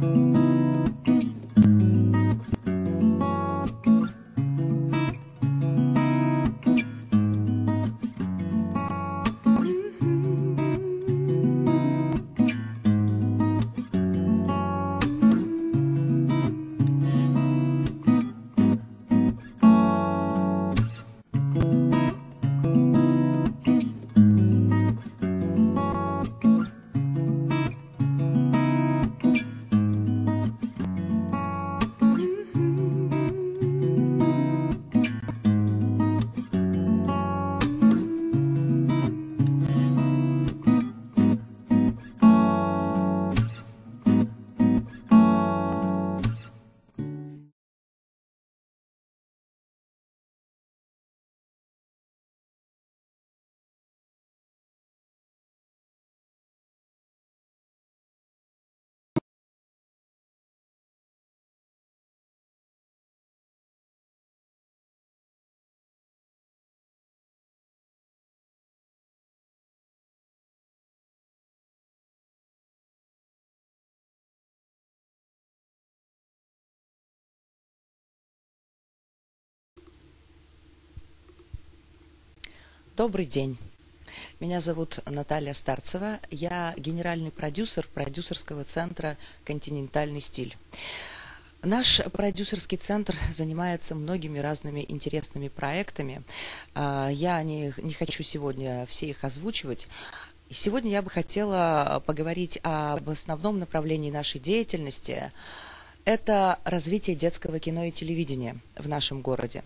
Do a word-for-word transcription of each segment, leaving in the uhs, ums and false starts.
Добрый день. Меня зовут Наталья Старцева. Я генеральный продюсер продюсерского центра «Континентальный стиль». Наш продюсерский центр занимается многими разными интересными проектами. Я не, не хочу сегодня все их озвучивать. Сегодня я бы хотела поговорить об основном направлении нашей деятельности. Это развитие детского кино и телевидения в нашем городе.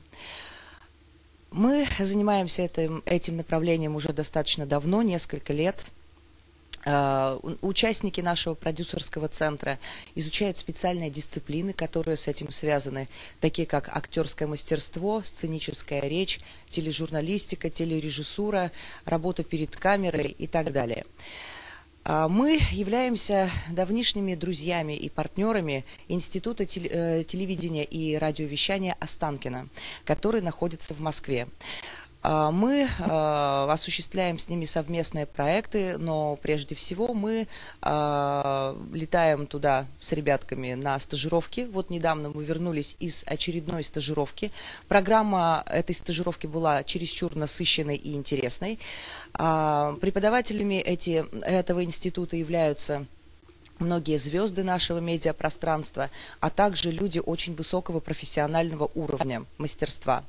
Мы занимаемся этим, этим направлением уже достаточно давно, несколько лет. Участники нашего продюсерского центра изучают специальные дисциплины, которые с этим связаны, такие как актерское мастерство, сценическая речь, тележурналистика, телережиссура, работа перед камерой и так далее. Мы являемся давнишними друзьями и партнерами Института телевидения и радиовещания Останкино, который находится в Москве. Мы осуществляем с ними совместные проекты, но прежде всего мы летаем туда с ребятками на стажировки. Вот недавно мы вернулись из очередной стажировки. Программа этой стажировки была чересчур насыщенной и интересной. Преподавателями эти, этого института являются многие звезды нашего медиапространства, а также люди очень высокого профессионального уровня мастерства.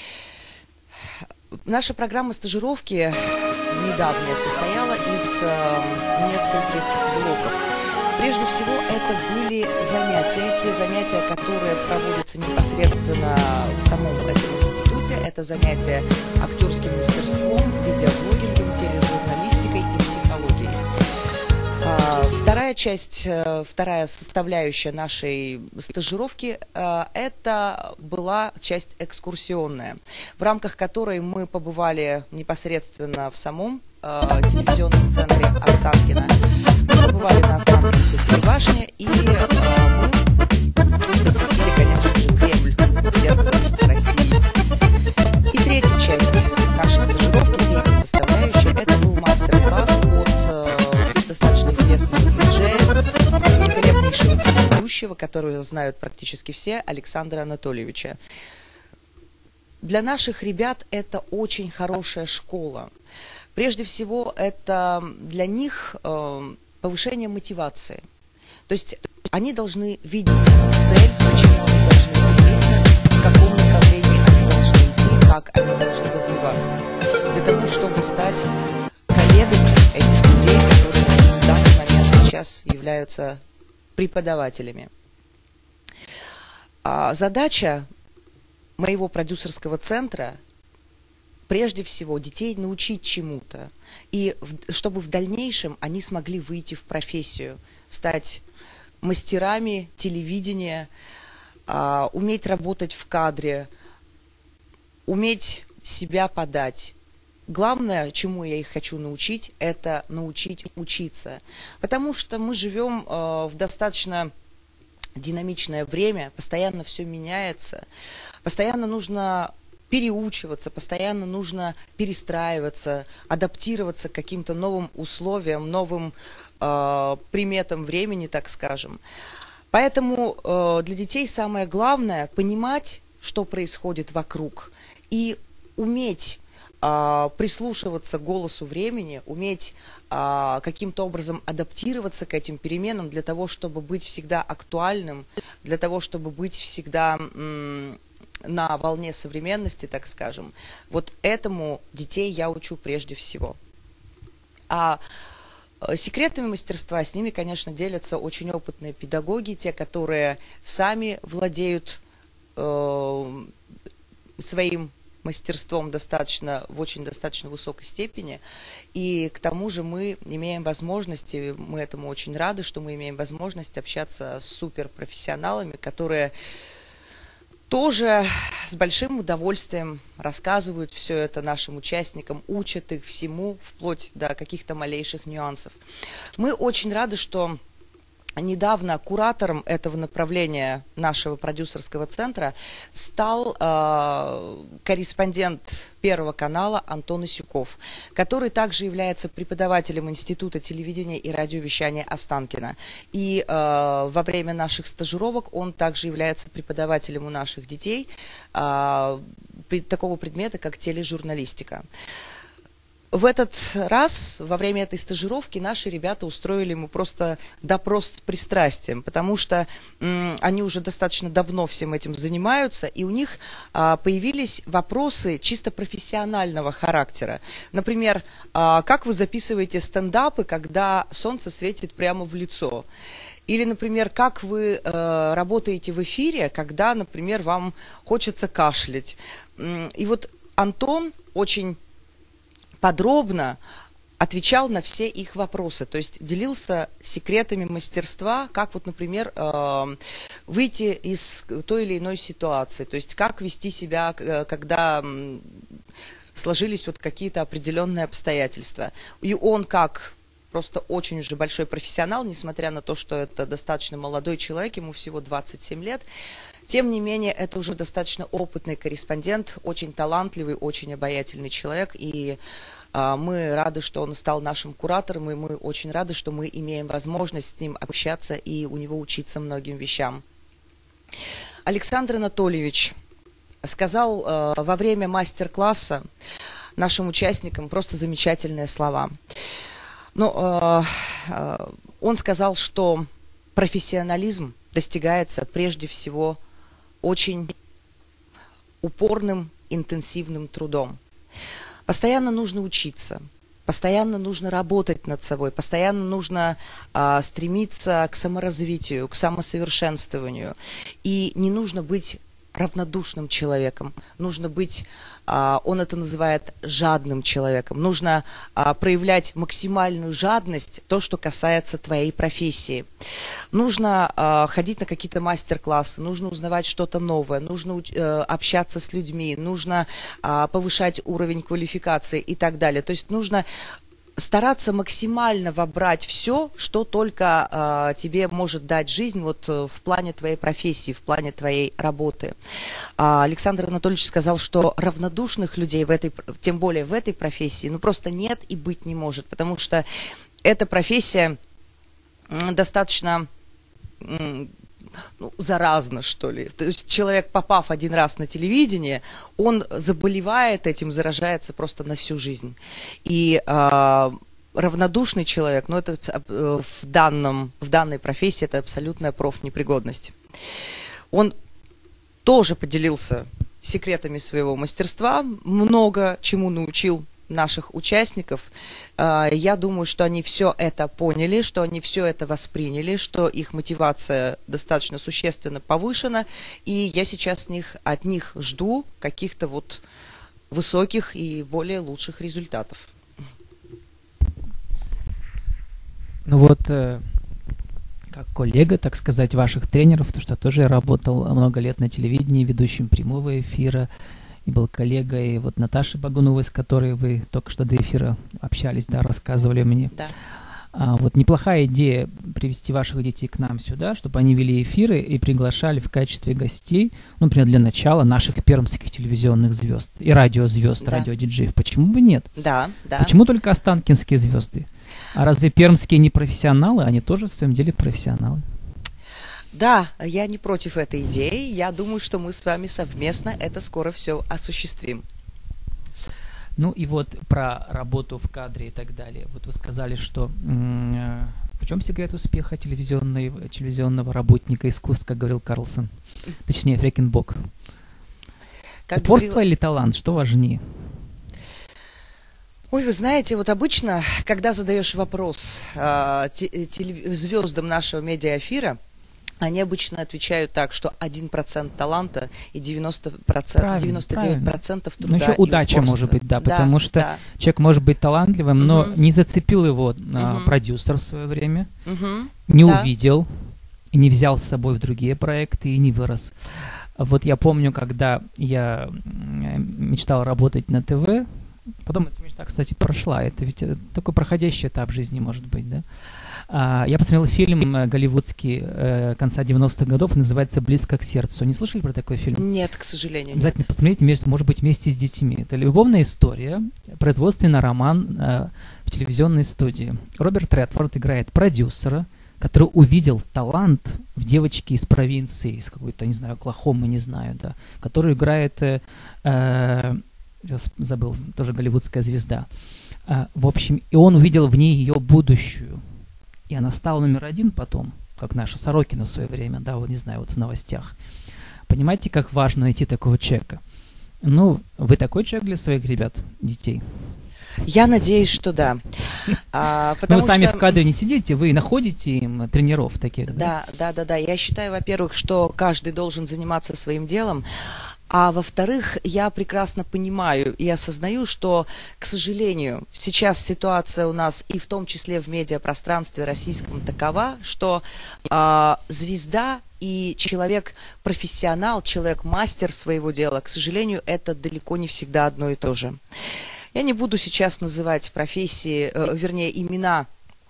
Наша программа стажировки недавняя состояла из э, нескольких блоков. Прежде всего, это были занятия, те занятия, которые проводятся непосредственно в самом этом институте. Это занятия актерским мастерством, видеоблогингом, тележурналистикой и психологией. Вторая часть, вторая составляющая нашей стажировки – это была часть экскурсионная, в рамках которой мы побывали непосредственно в самом телевизионном центре Останкино. Мы побывали на Останкинской телебашне, и мы посетили, конечно же, Кремль, сердце России. И третья часть нашей стажировки, третья составляющая – это был мастер-класс от достаточно известного диджея, великолепнейшего телеведущего, которого знают практически все, Александра Анатольевича. Для наших ребят это очень хорошая школа. Прежде всего, это для них э, повышение мотивации. То есть они должны видеть цель, к чему они должны стремиться, в каком направлении они должны идти, как они должны развиваться. Для того, чтобы стать коллегами этих людей, которые в данный момент сейчас являются преподавателями. А задача моего продюсерского центра прежде всего детей научить чему-то, и в, чтобы в дальнейшем они смогли выйти в профессию, стать мастерами телевидения, а, уметь работать в кадре, уметь себя подать. Главное, чему я их хочу научить, это научить учиться. Потому что мы живем э, в достаточно динамичное время, постоянно все меняется, постоянно нужно переучиваться, постоянно нужно перестраиваться, адаптироваться к каким-то новым условиям, новым э, приметам времени, так скажем. Поэтому э, для детей самое главное понимать, что происходит вокруг, и уметь э, прислушиваться к голосу времени, уметь э, каким-то образом адаптироваться к этим переменам для того, чтобы быть всегда актуальным, для того, чтобы быть всегда м, на волне современности, так скажем. Вот этому детей я учу прежде всего. А секретами мастерства с ними, конечно, делятся очень опытные педагоги, те, которые сами владеют э, своим мастерством достаточно, в очень достаточно высокой степени. И к тому же мы имеем возможность, и мы этому очень рады, что мы имеем возможность общаться с суперпрофессионалами, которые тоже с большим удовольствием рассказывают все это нашим участникам, учат их всему, вплоть до каких-то малейших нюансов. Мы очень рады, что недавно куратором этого направления нашего продюсерского центра стал э, корреспондент Первого канала Антон Исюков, который также является преподавателем Института телевидения и радиовещания Останкино. И э, во время наших стажировок он также является преподавателем у наших детей э, такого предмета, как тележурналистика. В этот раз, во время этой стажировки, наши ребята устроили ему просто допрос с пристрастием, потому что м, они уже достаточно давно всем этим занимаются, и у них а, появились вопросы чисто профессионального характера. Например, а, как вы записываете стендапы, когда солнце светит прямо в лицо? Или, например, как вы э, работаете в эфире, когда, например, вам хочется кашлять? И вот Антон очень подробно отвечал на все их вопросы, то есть делился секретами мастерства, как вот, например, э, выйти из той или иной ситуации, то есть как вести себя, когда э, сложились вот какие-то определенные обстоятельства. И он как просто очень уже большой профессионал, несмотря на то, что это достаточно молодой человек, ему всего двадцать семь лет, тем не менее, это уже достаточно опытный корреспондент, очень талантливый, очень обаятельный человек, и а, мы рады, что он стал нашим куратором, и мы очень рады, что мы имеем возможность с ним общаться и у него учиться многим вещам. Александр Анатольевич сказал а, во время мастер-класса нашим участникам просто замечательные слова. Но а, а, он сказал, что профессионализм достигается прежде всего очень упорным, интенсивным трудом. Постоянно нужно учиться, постоянно нужно работать над собой, постоянно нужно а, стремиться к саморазвитию, к самосовершенствованию. И не нужно быть равнодушным человеком, нужно быть, а, он это называет жадным человеком, нужно а, проявлять максимальную жадность, то, что касается твоей профессии. Нужно а, ходить на какие-то мастер-классы, нужно узнавать что-то новое, нужно а, общаться с людьми, нужно а, повышать уровень квалификации и так далее. То есть нужно стараться максимально вобрать все, что только э, тебе может дать жизнь вот, в плане твоей профессии, в плане твоей работы. А Александр Анатольевич сказал, что равнодушных людей, в этой, тем более в этой профессии, ну просто нет и быть не может, потому что эта профессия достаточно ну, заразно, что ли. То есть человек, попав один раз на телевидение, он заболевает этим, заражается просто на всю жизнь. И э, равнодушный человек, ну, это э, в, данном, в данной профессии это абсолютная профнепригодность. Он тоже поделился секретами своего мастерства, много чему научил наших участников. Я думаю, что они все это поняли, что они все это восприняли, что их мотивация достаточно существенно повышена, и я сейчас от них, от них жду каких-то вот высоких и более лучших результатов. Ну вот, как коллега, так сказать, ваших тренеров, потому что я тоже работал много лет на телевидении, ведущим прямого эфира, и был коллегой вот Наташи Багуновой, с которой вы только что до эфира общались, да, рассказывали мне. Да. А, вот неплохая идея привести ваших детей к нам сюда, чтобы они вели эфиры и приглашали в качестве гостей, ну, например, для начала наших пермских телевизионных звезд и радиозвезд, да. радиодиджеев. Почему бы нет? Да, да. Почему только останкинские звезды? А разве пермские не профессионалы? Они тоже в своем деле профессионалы. Да, я не против этой идеи. Я думаю, что мы с вами совместно это скоро все осуществим. Ну и вот про работу в кадре и так далее. Вот вы сказали, что м- в чем секрет успеха телевизионного, телевизионного работника искусств, как говорил Карлсон? Точнее, Фрекенбок. Как Упорство говорил... или талант? Что важнее? Ой, вы знаете, вот обычно, когда задаешь вопрос э, телев... звездам нашего медиаэфира, они обычно отвечают так, что один процент таланта и девяносто процентов, девяносто девять процентов труда. Ну, еще удача может быть, да, потому да, что да. человек может быть талантливым, но угу. не зацепил его а, угу. продюсер в свое время, угу. не да. увидел, и не взял с собой в другие проекты и не вырос. Вот я помню, когда я мечтал работать на ТВ, потом эта мечта, кстати, прошла, это ведь такой проходящий этап жизни может быть, да. Я посмотрел фильм голливудский э, конца девяностых годов, называется «Близко к сердцу». Не слышали про такой фильм? Нет, к сожалению, обязательно нет. Посмотрите, может быть, вместе с детьми. Это любовная история, производственный роман э, в телевизионной студии. Роберт Редфорд играет продюсера, который увидел талант в девочке из провинции, из какой-то, не знаю, Оклахомы, не знаю, да, который играет, э, э, забыл, тоже голливудская звезда. Э, в общем, и он увидел в ней ее будущую. И она стала номер один потом, как наша Сорокина в свое время, да, вот не знаю, вот в новостях. Понимаете, как важно найти такого человека? Ну, вы такой человек для своих ребят, детей? Я надеюсь, что да. А, Но вы сами что... в кадре не сидите, вы находите им тренеров таких, да? Да, да, да, да. Я считаю, во-первых, что каждый должен заниматься своим делом. А во-вторых, я прекрасно понимаю и осознаю, что, к сожалению, сейчас ситуация у нас и в том числе в медиапространстве российском такова, что э, звезда и человек-профессионал, человек-мастер своего дела, к сожалению, это далеко не всегда одно и то же. Я не буду сейчас называть профессии, э, вернее, имена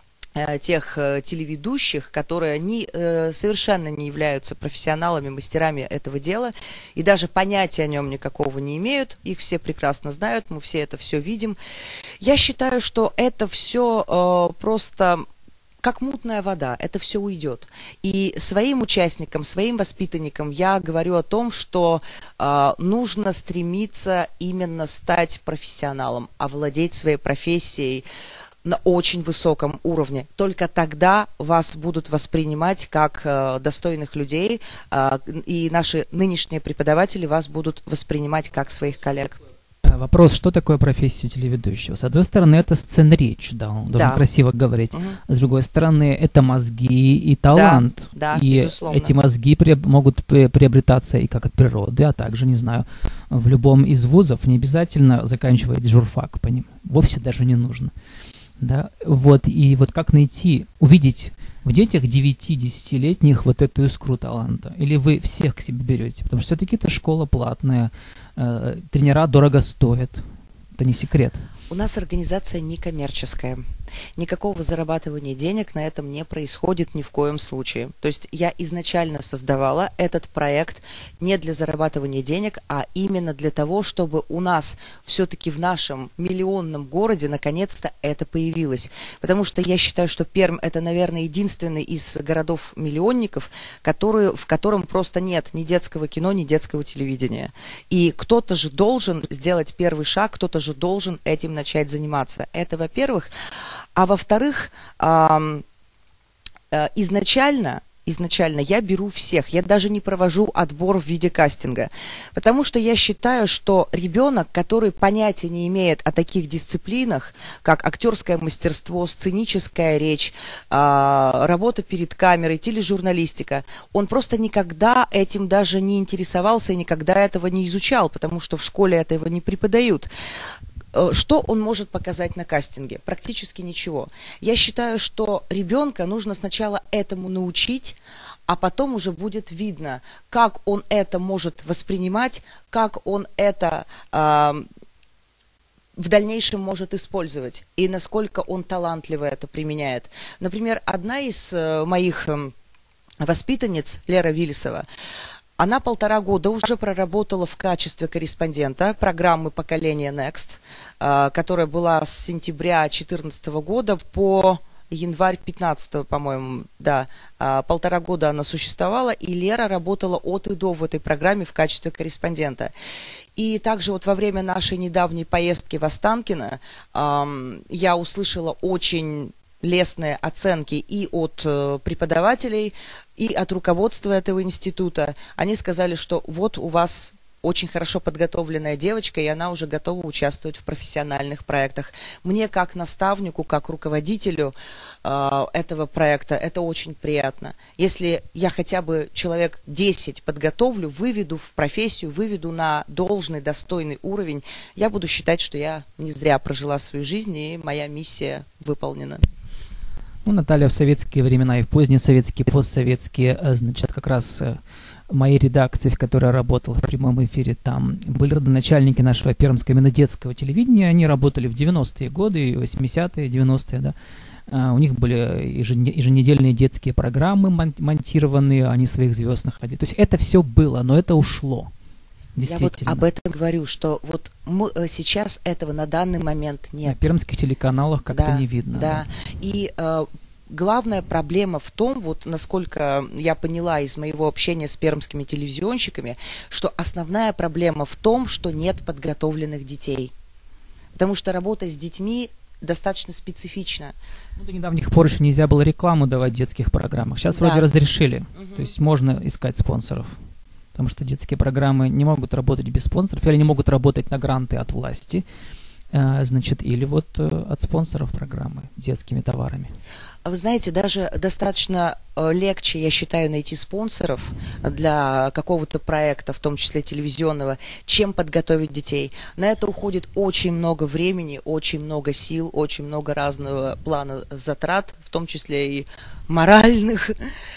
тех э, телеведущих, которые не, э, совершенно не являются профессионалами, мастерами этого дела, и даже понятия о нем никакого не имеют, их все прекрасно знают, мы все это все видим. Я считаю, что это все э, просто как мутная вода, это все уйдет. И своим участникам, своим воспитанникам я говорю о том, что э, нужно стремиться именно стать профессионалом, овладеть своей профессией на очень высоком уровне. Только тогда вас будут воспринимать как э, достойных людей, э, и наши нынешние преподаватели вас будут воспринимать как своих коллег. Вопрос, что такое профессия телеведущего? С одной стороны, это сценречь, да, он должен да. красиво говорить. Угу. С другой стороны, это мозги и талант. Да, да, и безусловно. Эти мозги при, могут приобретаться и как от природы, а также, не знаю, в любом из вузов, не обязательно заканчивать журфак по ним. Вовсе даже не нужно. Да, вот, и вот как найти, увидеть в детях девяти-десятилетних вот эту искру таланта? Или вы всех к себе берете? Потому что все-таки это школа платная, э, тренера дорого стоят, это не секрет. У нас организация некоммерческая. Никакого зарабатывания денег на этом не происходит ни в коем случае. То есть я изначально создавала этот проект не для зарабатывания денег, а именно для того, чтобы у нас все-таки в нашем миллионном городе наконец-то это появилось. Потому что я считаю, что Пермь это, наверное, единственный из городов-миллионников, который, в котором просто нет ни детского кино, ни детского телевидения. И кто-то же должен сделать первый шаг, кто-то же должен этим начать заниматься. Это, во-первых. А во-вторых, э, э, изначально, изначально я беру всех, я даже не провожу отбор в виде кастинга, потому что я считаю, что ребенок, который понятия не имеет о таких дисциплинах, как актерское мастерство, сценическая речь, э, работа перед камерой, тележурналистика, он просто никогда этим даже не интересовался и никогда этого не изучал, потому что в школе этого не преподают. Что он может показать на кастинге? Практически ничего. Я считаю, что ребенка нужно сначала этому научить, а потом уже будет видно, как он это может воспринимать, как он это э, в дальнейшем может использовать и насколько он талантливо это применяет. Например, одна из э, моих э, воспитанниц, Лера Виллисова, она полтора года уже проработала в качестве корреспондента программы «Поколение Next», которая была с сентября две тысячи четырнадцатого года по январь пятнадцатого, по-моему, да, а, полтора года она существовала, и Лера работала от и до в этой программе в качестве корреспондента. И также вот во время нашей недавней поездки в Останкино эм, я услышала очень лестные оценки и от э, преподавателей, и от руководства этого института. Они сказали, что вот у вас очень хорошо подготовленная девочка, и она уже готова участвовать в профессиональных проектах. Мне, как наставнику, как руководителю э, этого проекта, это очень приятно. Если я хотя бы человек десять подготовлю, выведу в профессию, выведу на должный, достойный уровень, я буду считать, что я не зря прожила свою жизнь, и моя миссия выполнена. Ну, Наталья в советские времена и в поздние советские, постсоветские, значит, как раз моей редакции, в которой я работал в прямом эфире, там были родоначальники нашего пермского именно детского телевидения. Они работали в девяностые годы, восьмидесятые, девяностые, да. А у них были еженедельные детские программы монтированные, они своих звезд находили. То есть это все было, но это ушло. Я вот об этом говорю, что вот мы, сейчас этого на данный момент нет. На пермских телеканалах как-то да, не видно. Да, да. И э, главная проблема в том, вот насколько я поняла из моего общения с пермскими телевизионщиками, что основная проблема в том, что нет подготовленных детей. Потому что работа с детьми достаточно специфична. Ну, до недавних пор еще нельзя было рекламу давать в детских программах. Сейчас да. вроде разрешили. Угу. То есть можно искать спонсоров. Потому что детские программы не могут работать без спонсоров, или не могут работать на гранты от власти, значит, или вот от спонсоров программы детскими товарами. Вы знаете, даже достаточно легче, я считаю, найти спонсоров для какого-то проекта, в том числе телевизионного, чем подготовить детей. На это уходит очень много времени, очень много сил, очень много разного плана затрат, в том числе и моральных,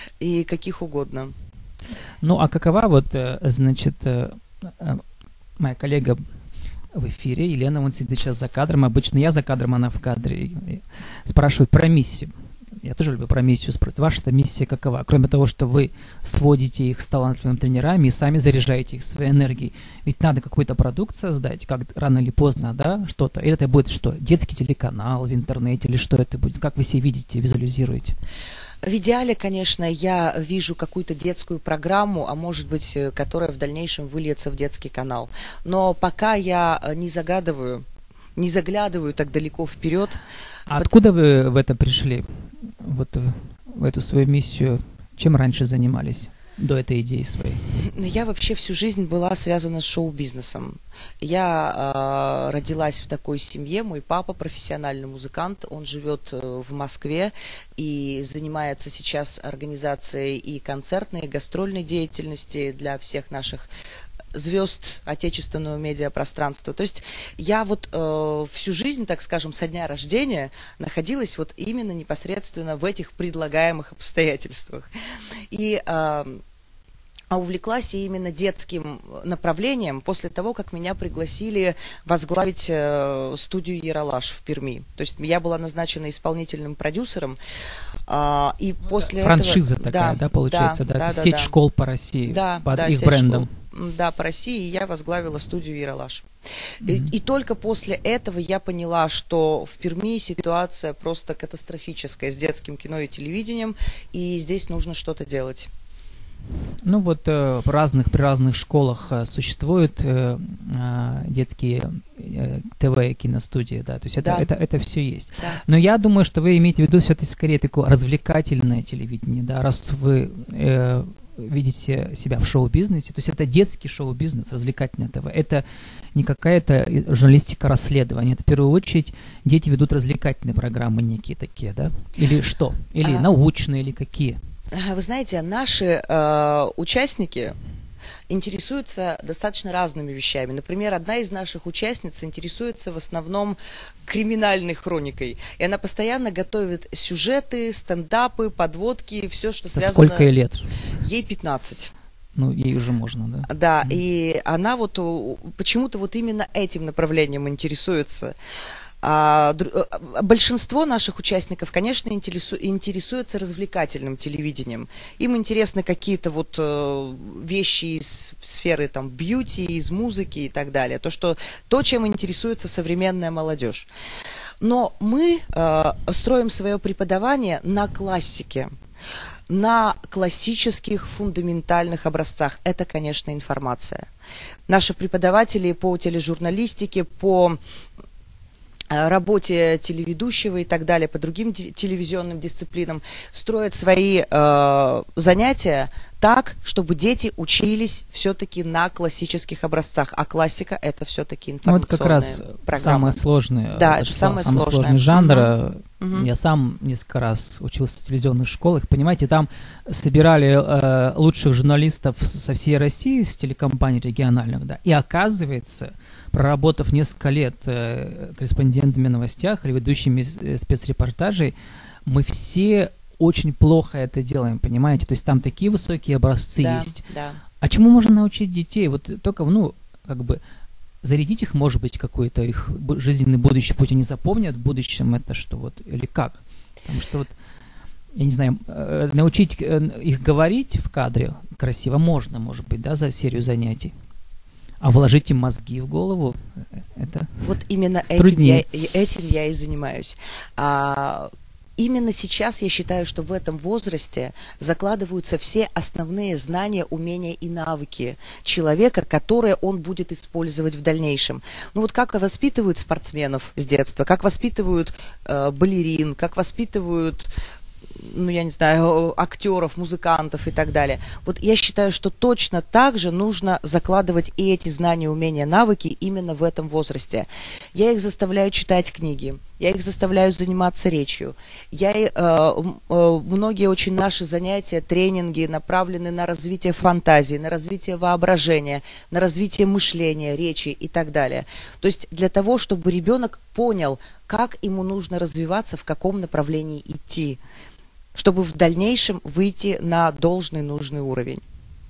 и каких угодно. Ну, а какова вот, значит, моя коллега в эфире, Елена, он сидит сейчас за кадром, обычно я за кадром, она в кадре, спрашивает про миссию. Я тоже люблю про миссию спрашивать. Ваша миссия какова? Кроме того, что вы сводите их с талантливыми тренерами и сами заряжаете их своей энергией. Ведь надо какой-то продукт создать, как рано или поздно, да, что-то. И это будет что? Детский телеканал в интернете или что это будет? Как вы себе видите, визуализируете? В идеале, конечно, я вижу какую-то детскую программу, а может быть, которая в дальнейшем выльется в детский канал. Но пока я не загадываю, не заглядываю так далеко вперед. А откуда вы в это пришли, вот в эту свою миссию? Чем раньше занимались до этой идеи своей? Я вообще всю жизнь была связана с шоу-бизнесом. Я э, родилась в такой семье. Мой папа профессиональный музыкант, он живет э, в Москве и занимается сейчас организацией и концертной, и гастрольной деятельности для всех наших звезд отечественного медиапространства. То есть я вот э, всю жизнь, так скажем, со дня рождения находилась вот именно непосредственно в этих предлагаемых обстоятельствах. И э, а увлеклась я именно детским направлением после того, как меня пригласили возглавить э, студию «Ералаш» в Перми. То есть я была назначена исполнительным продюсером, э, и ну, после франшиза этого... такая, да, да получается, да, да, да сеть да, школ по России, да, под да, их брендом. Школ, да, по России, и я возглавила студию «Ералаш». Mm-hmm. И, и только после этого я поняла, что в Перми ситуация просто катастрофическая с детским кино и телевидением, и здесь нужно что-то делать. Ну вот э, в разных, при разных школах э, существуют э, э, детские э, ТВ и киностудии, да, то есть это, да. это, это все есть. Да. Но я думаю, что вы имеете в виду все-таки скорее такое развлекательное телевидение, да, раз вы э, видите себя в шоу-бизнесе, то есть это детский шоу-бизнес, развлекательное ТВ, это не какая-то журналистика расследования, это в первую очередь дети ведут развлекательные программы некие такие, да, или что, или а... научные, или какие? Вы знаете, наши э, участники интересуются достаточно разными вещами. Например, одна из наших участниц интересуется в основном криминальной хроникой. И она постоянно готовит сюжеты, стендапы, подводки, все, что связано... Сколько ей лет? Ей пятнадцать. Ну, ей уже можно, да? Да, mm. и она вот почему-то вот именно этим направлением интересуется. А, большинство наших участников, конечно, интересу, интересуются развлекательным телевидением. Им интересны какие-то вот э, вещи из сферы там бьюти, из музыки и так далее. То, что, то, чем интересуется современная молодежь. Но мы э, строим свое преподавание на классике, на классических фундаментальных образцах. Это, конечно, информация. Наши преподаватели по тележурналистике, по работе телеведущего и так далее, по другим телевизионным дисциплинам строят свои э, занятия так, чтобы дети учились все-таки на классических образцах, а классика — это все-таки информационная вот как раз программа. Самое сложное. Да, это самое, самый сложное. сложный жанр. Uh-huh. Я сам несколько раз учился в телевизионных школах. Понимаете, там собирали э, лучших журналистов со всей России, с телекомпаний региональных, да, и оказывается, проработав несколько лет э, корреспондентами в новостях или ведущими спецрепортажей, мы все очень плохо это делаем, понимаете? То есть там такие высокие образцы да, есть. Да. А чему можно научить детей? Вот только, ну, как бы зарядить их, может быть, какой-то их жизненный будущий путь. Они запомнят в будущем это, что вот, или как? Потому что вот, я не знаю, э, научить э, их говорить в кадре красиво можно, может быть, да, за серию занятий. А вложить им мозги в голову, это вот именно этим я, этим я и занимаюсь. А, именно сейчас я считаю, что в этом возрасте закладываются все основные знания, умения и навыки человека, которые он будет использовать в дальнейшем. Ну вот как воспитывают спортсменов с детства, как воспитывают э, балерин, как воспитывают, ну, я не знаю, актеров, музыкантов и так далее. Вот я считаю, что точно так же нужно закладывать и эти знания, умения, навыки именно в этом возрасте. Я их заставляю читать книги, я их заставляю заниматься речью. Я, э, э, многие очень наши занятия, тренинги направлены на развитие фантазии, на развитие воображения, на развитие мышления, речи и так далее. То есть для того, чтобы ребенок понял, как ему нужно развиваться, в каком направлении идти, чтобы в дальнейшем выйти на должный, нужный уровень.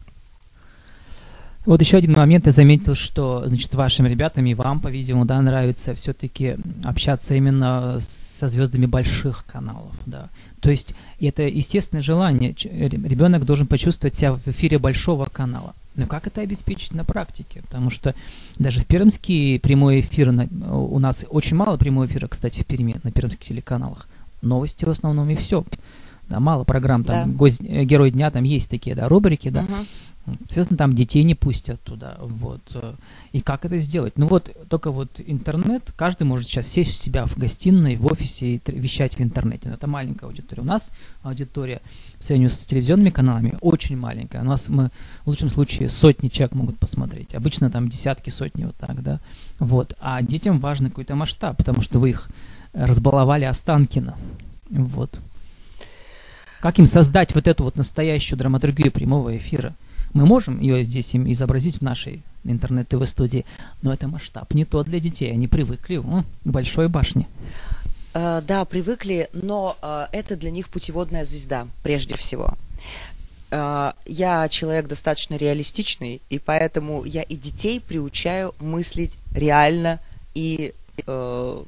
Вот еще один момент. Я заметил, что, значит, вашим ребятам и вам, по-видимому, да, нравится все-таки общаться именно со звездами больших каналов, да. То есть это естественное желание. Ребенок должен почувствовать себя в эфире большого канала. Но как это обеспечить на практике? Потому что даже в Пермске прямой эфир, у нас очень мало прямого эфира, кстати, в Перми, на пермских телеканалах. Новости в основном и все. Да, мало программ, там, да. гость, герой дня, там есть такие, да, рубрики, да. Uh-huh. Соответственно, там детей не пустят туда, вот. И как это сделать? Ну вот, только вот интернет, каждый может сейчас сесть у себя в гостиной, в офисе и вещать в интернете. Но это маленькая аудитория. У нас аудитория, в сравнении с телевизионными каналами, очень маленькая. У нас мы, в лучшем случае, сотни человек могут посмотреть. Обычно там десятки, сотни, вот так, да. Вот. А детям важен какой-то масштаб, потому что вы их разбаловали Останкино. Вот. Как им создать вот эту вот настоящую драматургию прямого эфира? Мы можем ее здесь им изобразить в нашей интернет-ТВ студии, но это масштаб не тот для детей. Они привыкли о, к большой башне. Uh, да, привыкли, но uh, это для них путеводная звезда, прежде всего. Uh, я человек достаточно реалистичный, и поэтому я и детей приучаю мыслить реально и uh,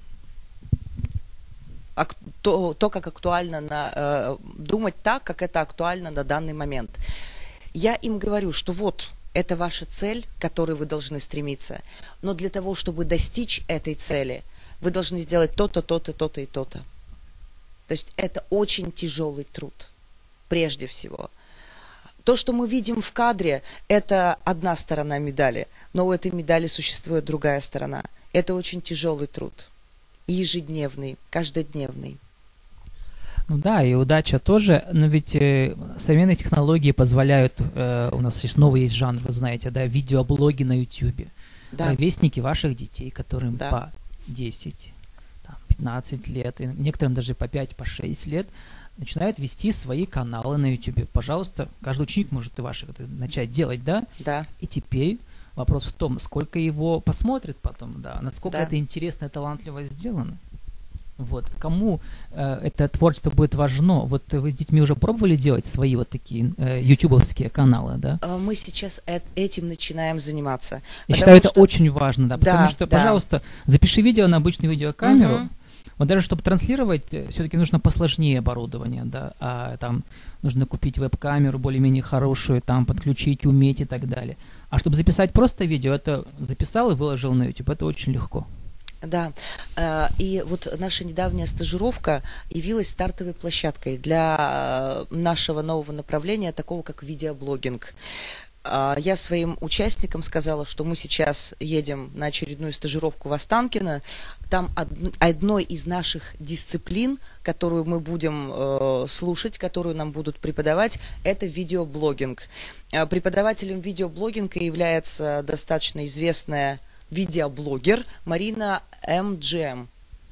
то, то, как актуально на, uh, думать так, как это актуально на данный момент. Я им говорю, что вот, это ваша цель, к которой вы должны стремиться, но для того, чтобы достичь этой цели, вы должны сделать то-то, то-то, то-то и то-то. То есть это очень тяжелый труд, прежде всего. То, что мы видим в кадре, это одна сторона медали, но у этой медали существует другая сторона. Это очень тяжелый труд, ежедневный, каждодневный. Ну да, и удача тоже, но ведь э, современные технологии позволяют, э, у нас есть новый есть жанр, вы знаете, да, видеоблоги на ютубе, да. Ровесники ваших детей, которым да. по десять, там, пятнадцать лет, и некоторым даже по пять, по шесть лет, начинают вести свои каналы на ютубе. Пожалуйста, каждый ученик может и ваших это начать делать, да? Да. И теперь вопрос в том, сколько его посмотрят потом, да, насколько да. это интересно и талантливо сделано. Вот. Кому э, это творчество будет важно? Вот вы с детьми уже пробовали делать свои вот такие э, ютубовские каналы, да? Мы сейчас эт- этим начинаем заниматься. Я считаю, что... это очень важно, да, потому да, что, да. пожалуйста, запиши видео на обычную видеокамеру. Угу. Вот даже чтобы транслировать, все-таки нужно посложнее оборудование, да, а там нужно купить веб-камеру более-менее хорошую, там подключить, уметь и так далее. А чтобы записать просто видео, это записал и выложил на YouTube, это очень легко. Да, э, и вот наша недавняя стажировка явилась стартовой площадкой для нашего нового направления, такого как видеоблогинг. А, Я своим участникам сказала, что мы сейчас едем на очередную стажировку в Останкино. Там од- одной из наших дисциплин, которую мы будем э, слушать, которую нам будут преподавать, это видеоблогинг. А Преподавателем видеоблогинга является достаточно известная видеоблогер Марина эм джи эм.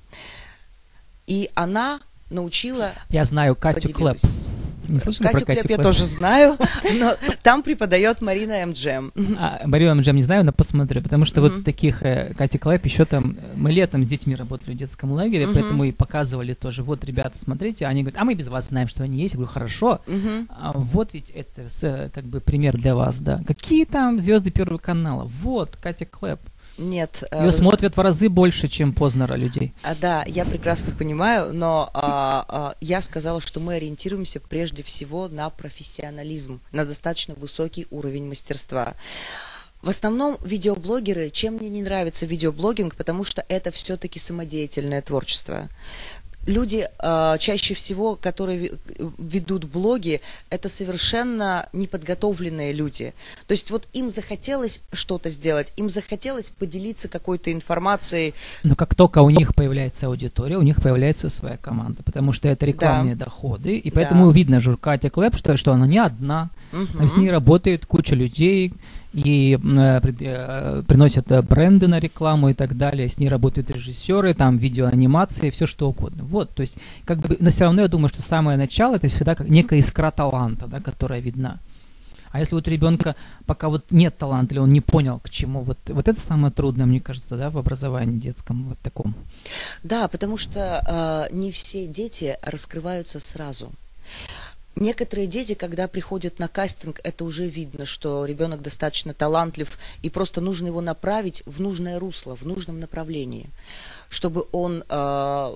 И она научила... Я знаю Катю Клэп. поделилась. Не слышали Катю про Катю Клэп я Клэп? тоже знаю, но там преподает Марина эм джи эм. А, Марию эм джи эм не знаю, но посмотрю, потому что Мгм. вот таких э, Кати Клэп еще там, э, мы летом с детьми работали в детском лагере, Мгм. поэтому и показывали тоже, вот, ребята, смотрите, они говорят, а мы без вас знаем, что они есть, я говорю, хорошо, Мгм. а вот ведь это с, э, как бы пример для вас, да, какие там звезды Первого канала, вот, Катя Клэп, Нет. э, ее вы- смотрят в разы больше, чем Познера людей. А, да, я прекрасно понимаю, но а, а, я сказала, что мы ориентируемся прежде всего на профессионализм, на достаточно высокий уровень мастерства. В основном видеоблогеры, чем мне не нравится видеоблогинг, потому что это все-таки самодеятельное творчество. Люди а, чаще всего, которые ви- ведут блоги, это совершенно неподготовленные люди. То есть вот им захотелось что-то сделать, им захотелось поделиться какой-то информацией. Но как только у них появляется аудитория, у них появляется своя команда, потому что это рекламные доходы, и поэтому Да. видно же Катя Клэп, что, что она не одна, Мгм. там с ней работает куча людей, и э, при- э, приносят э, бренды на рекламу и так далее, с ней работают режиссеры, там видеоанимации, все что угодно. Вот, то есть, как бы, но все равно я думаю, что самое начало это всегда как некая искра таланта, да, которая видна. А если вот у ребенка пока вот нет таланта, или он не понял к чему, вот, вот это самое трудное, мне кажется, да, в образовании детском, вот таком. Да, потому что э, не все дети раскрываются сразу. Некоторые дети, когда приходят на кастинг, это уже видно, что ребенок достаточно талантлив, и просто нужно его направить в нужное русло, в нужном направлении, чтобы он э,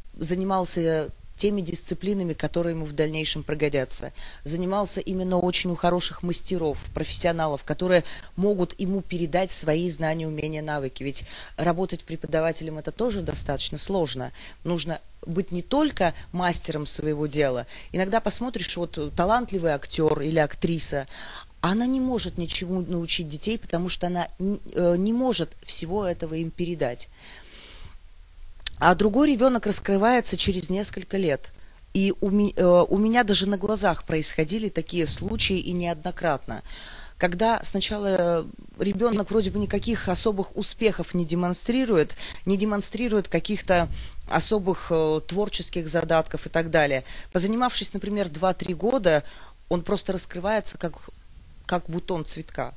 занимался теми дисциплинами, которые ему в дальнейшем пригодятся. Занимался именно очень у хороших мастеров, профессионалов, которые могут ему передать свои знания, умения, навыки. Ведь работать преподавателем это тоже достаточно сложно. Нужно быть не только мастером своего дела. Иногда посмотришь, вот талантливый актер или актриса, она не может ничему научить детей, потому что она не, э, не может всего этого им передать. А другой ребенок раскрывается через несколько лет. И у, ми- э, у меня даже на глазах происходили такие случаи и неоднократно. Когда сначала ребенок вроде бы никаких особых успехов не демонстрирует, не демонстрирует каких-то особых э, творческих задатков и так далее. Позанимавшись, например, два-три года, он просто раскрывается как, как бутон цветка.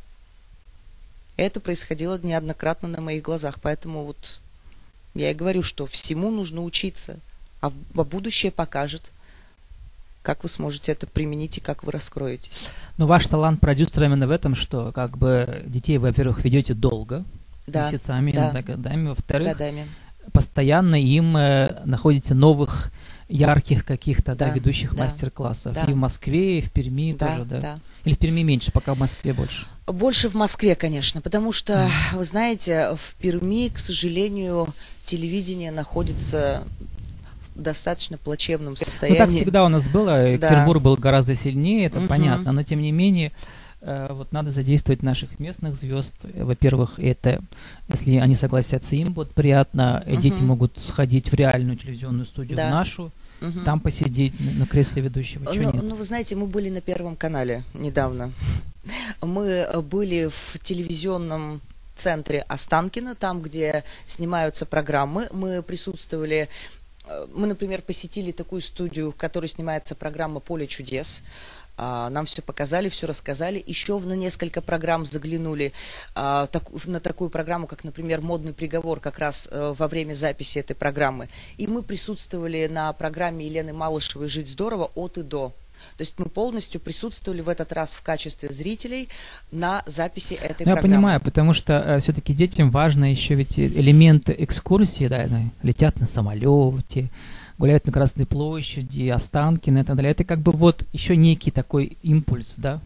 Это происходило неоднократно на моих глазах, поэтому вот я и говорю, что всему нужно учиться, а, в- а будущее покажет, как вы сможете это применить и как вы раскроетесь. Но ваш талант продюсера именно в этом, что как бы детей, вы, во-первых, ведете долго, Да, месяцами, да. иногда годами, во-вторых, годами. постоянно им э, находите новых ярких каких-то да, Да, ведущих да, мастер-классов. да. И в Москве, и в Перми Да, тоже, да? да. Или в Перми меньше, пока в Москве больше. Больше в Москве, конечно, потому что, вы знаете, в Перми, к сожалению, телевидение находится в достаточно плачевном Ну, состоянии. так всегда у нас было. Екатеринбург был гораздо сильнее, это Мгм. понятно. Но, тем не менее, э, вот надо задействовать наших местных звезд. Э, Во-первых, это, если они согласятся, им будет приятно. Э, Дети Мгм. могут сходить в реальную телевизионную студию, Да. в нашу, Мгм. там посидеть на на кресле ведущего. Чего Ну, нет? ну, вы знаете, мы были на Первом канале недавно. Мы э, были в телевизионном центре Останкино, там, где снимаются программы. Мы присутствовали, э, мы, например, посетили такую студию, в которой снимается программа «Поле чудес». А, Нам все показали, все рассказали. Еще на несколько программ заглянули. а, так- на такую программу, как, например, «Модный приговор», как раз э, во время записи этой программы. И мы присутствовали на программе Елены Малышевой «Жить здорово» от и до. То есть мы полностью присутствовали в этот раз в качестве зрителей на записи этой Ну, я программы. понимаю, потому что все-таки детям важно еще ведь элемент экскурсии, да, они летят на самолете, гуляют на Красной площади, Останкино и так далее. Это как бы вот еще некий такой импульс, да?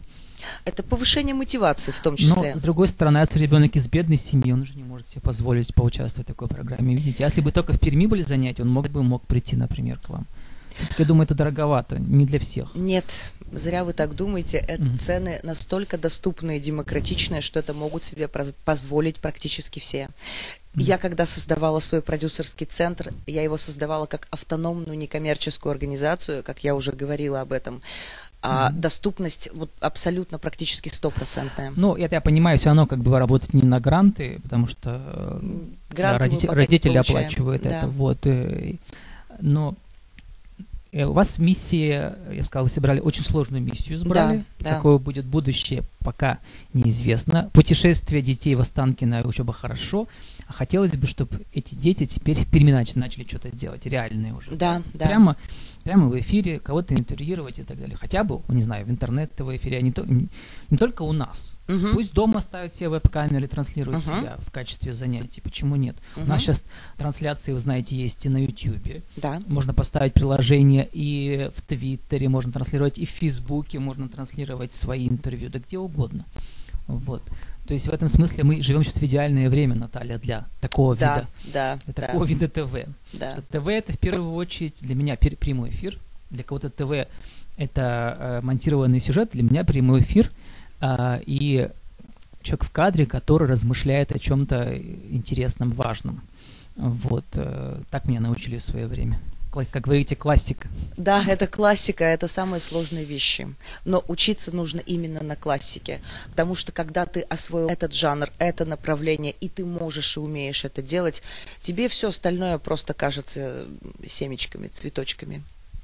Это повышение мотивации в том числе. Но, с другой стороны, если ребенок из бедной семьи, он же не может себе позволить поучаствовать в такой программе. Видите, если бы только в Перми были занятия, он мог бы мог прийти, например, к вам. Я думаю, это дороговато, не для всех. Нет, зря вы так думаете. Это Мгм. цены настолько доступные и демократичные, что это могут себе проз- позволить практически все. Я, когда создавала свой продюсерский центр, я его создавала как автономную некоммерческую организацию, как я уже говорила об этом. А Мгм. доступность вот абсолютно практически стопроцентная. Ну, это я понимаю, все равно как бы вы работаете не на гранты, потому что э, Гранты мы родите- пока не родители получаем. оплачивают Да. это. Вот, э, но э, у вас миссия, я бы сказал, вы собрали очень сложную миссию, избрали. Да, да. Какое будет будущее, пока неизвестно. Путешествие детей в Останкино, учеба хорошо. А хотелось бы, чтобы эти дети теперь в Перми нач- начали что-то делать, реальные уже. Да, да. Прямо, прямо в эфире кого-то интервьюировать и так далее. Хотя бы, не знаю, в интернет-ТВ эфире, а не, то, не, не только у нас. Мгм. Пусть дома ставят себе веб-камеры, транслируют Мгм. себя в качестве занятий. Почему нет? У Мгм. нас сейчас трансляции, вы знаете, есть и на Ютьюбе. Да. Можно поставить приложение и в Твиттере, можно транслировать и в Фейсбуке, можно транслировать свои интервью, да где угодно. Вот. То есть в этом смысле мы живем сейчас в идеальное время, Наталья, для такого Да, вида, да, для да, такого вида ТВ. да. Что ТВ это в первую очередь для меня пер- прямой эфир, для кого-то ТВ это э, монтированный сюжет, для меня прямой эфир а, и человек в кадре, который размышляет о чем-то интересном, важном. Вот э, так меня научили в свое время. Кла- Как говорите, классика. Да, это классика, это самые сложные вещи. Но учиться нужно именно на классике. Потому что когда ты освоил этот жанр, это направление, и ты можешь и умеешь это делать, тебе все остальное просто кажется семечками, цветочками.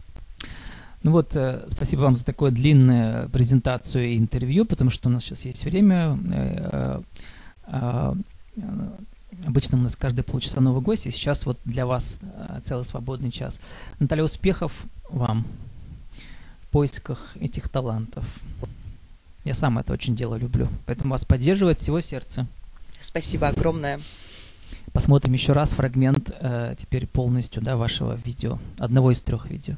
Ну вот, э, спасибо вам за такую длинную презентацию и интервью, потому что у нас сейчас есть время. Э, э, э, Обычно у нас каждые полчаса новый гость, и сейчас вот для вас э, целый свободный час. Наталья, успехов вам в поисках этих талантов. Я сам это очень дело люблю, поэтому вас поддерживает всего сердца. Спасибо огромное. Посмотрим еще раз фрагмент э, теперь полностью, да, вашего видео, одного из трех видео.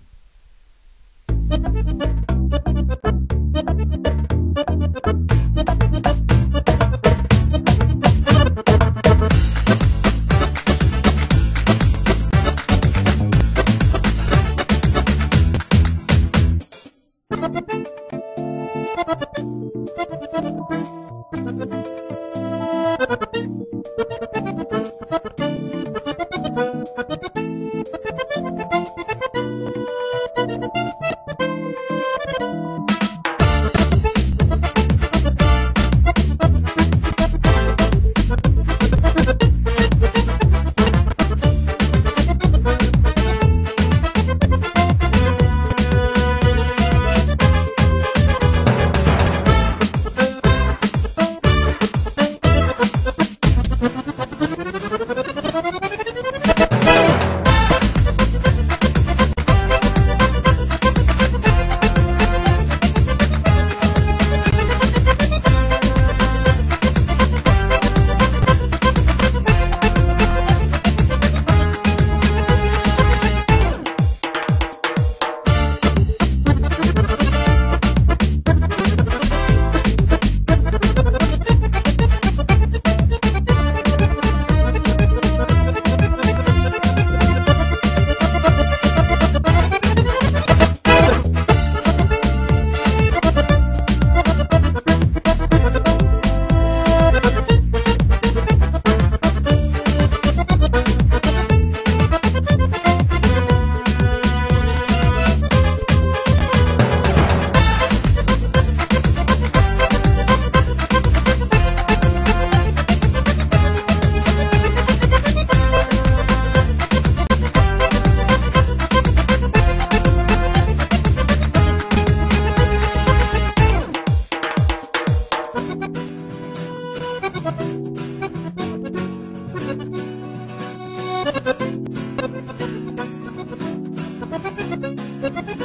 Thank you.